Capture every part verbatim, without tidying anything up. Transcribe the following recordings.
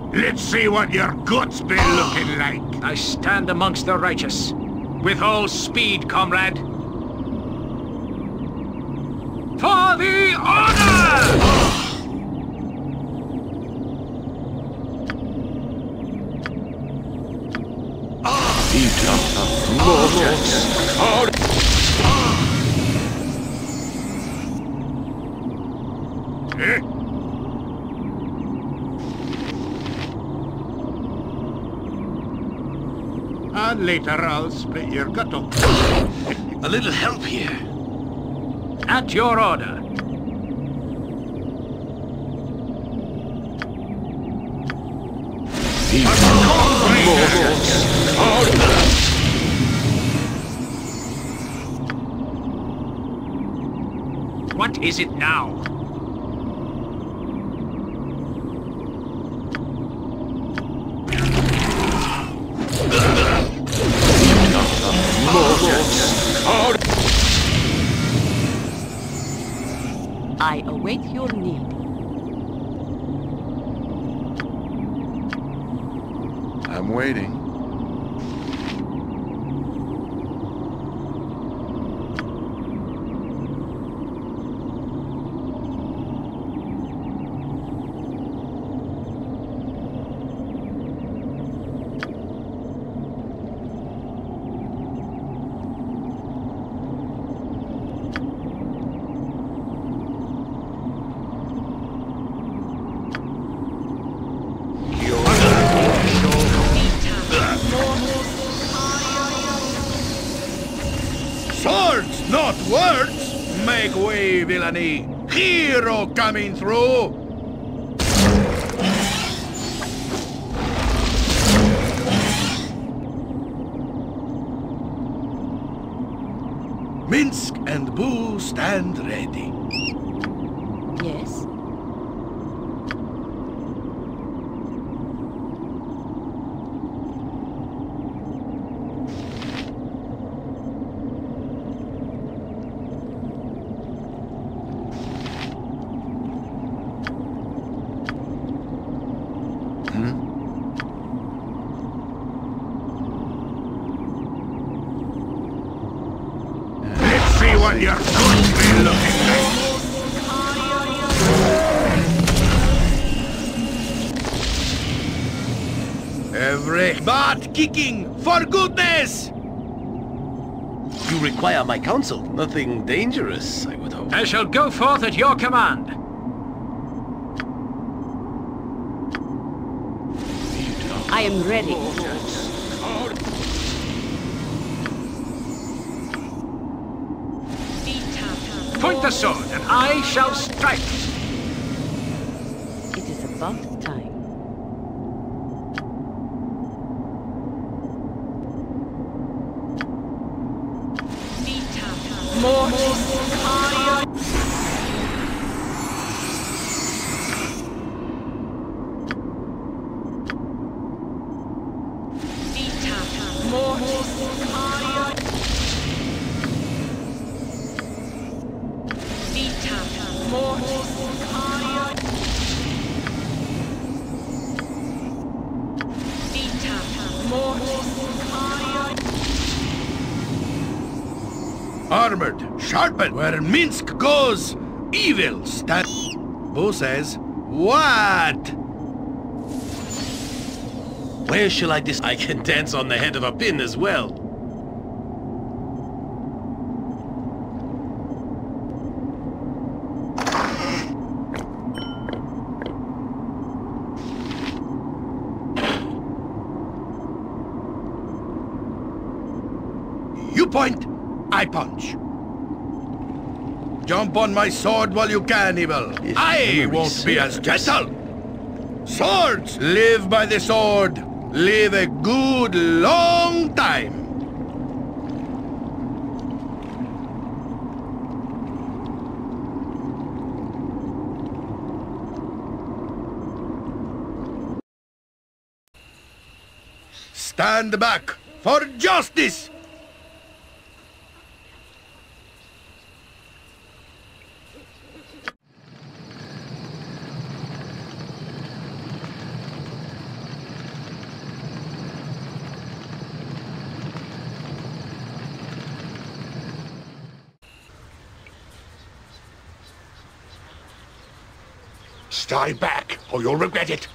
Let's see what your guts be looking like. I stand amongst the righteous. With all speed, comrade. For the honor! Eh? And later I'll split your gut up. A little help here. At your order. What is it now? I await your need. I'm waiting. Swords, not words! Make way, villainy! Hero coming through! Minsk and Boo stand ready. Yes? Let's see what your guts be looking like. Every butt kicking, for goodness! You require my counsel. Nothing dangerous, I would hope. I shall go forth at your command. I am ready. Point the sword, and I shall strike. It is about time. Armored, sharpened, where Minsk goes, evil stand. Boo says, what? Where shall I dis- I can dance on the head of a pin as well. You point, I punch. Jump on my sword while you can, evil. If I memory won't be as serves. gentle. Swords, live by the sword. Live a good long time. Stand back for justice! Stay back, or you'll regret it.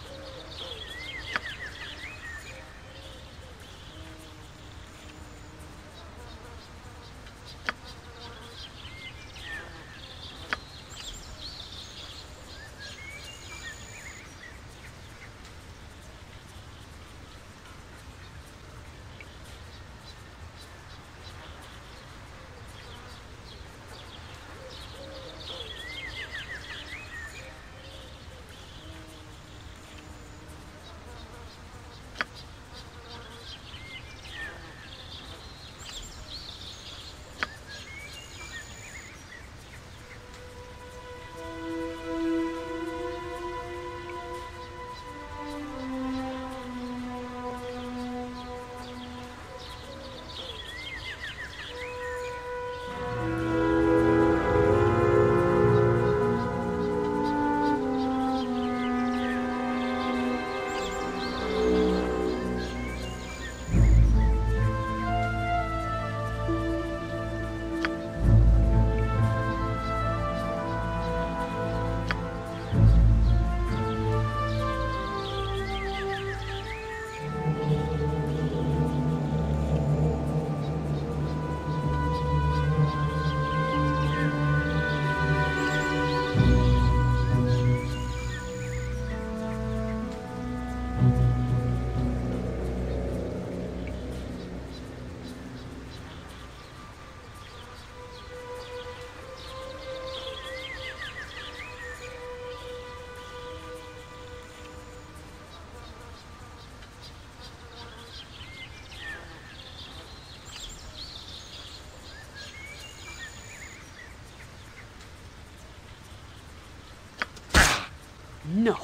No.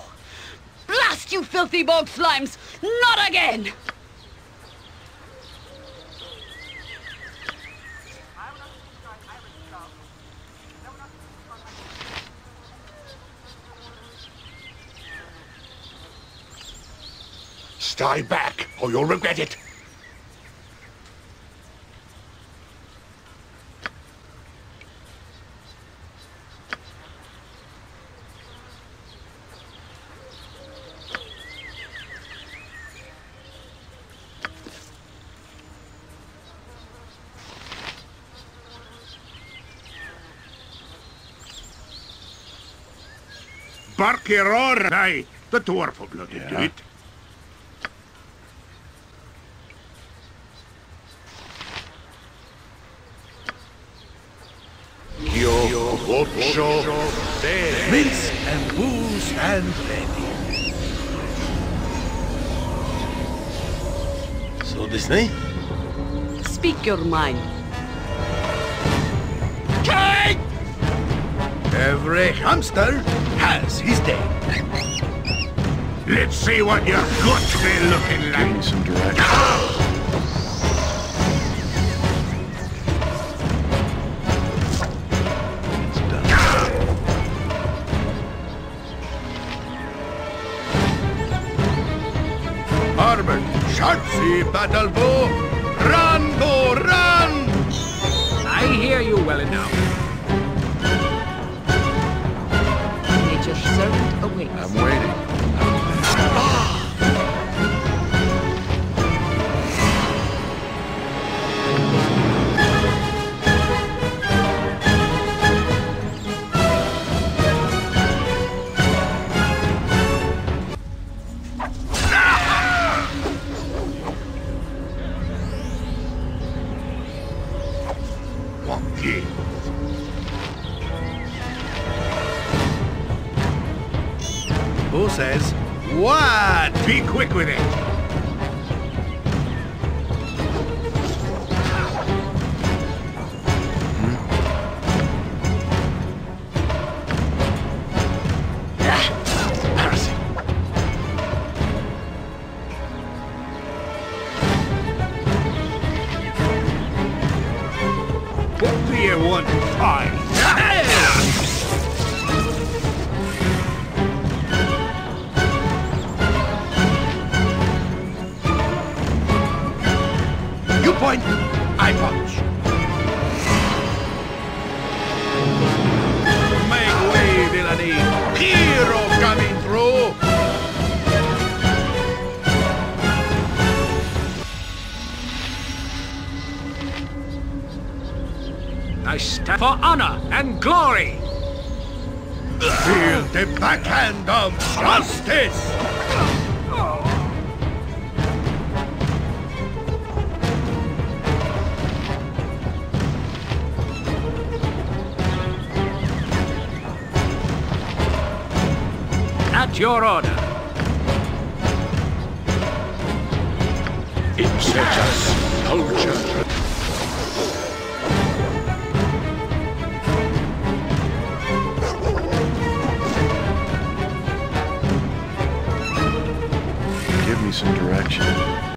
Blast you filthy bog slimes! Not again! Stay back, or you'll regret it. Bark your roar! Aye, the dwarf will bloody Yeah. do it. Yo, ocho, ten. Minsk and booze and ready. So this night? Speak your mind. Every hamster has his day. Let's see what your gut be looking Give like. me some direction. It's done. Armored, Sharpsy, battle bow, run, bow, run! I hear you well enough. Nature's servant awaits. I'm waiting. Monkey. Who says, what? Be quick with it. What do you want to find? You point, I punch. Make way, villainy. Hero coming. I stand for honor and glory! Feel the backhand of justice! At your order. Insurgents, culture. Give me some direction.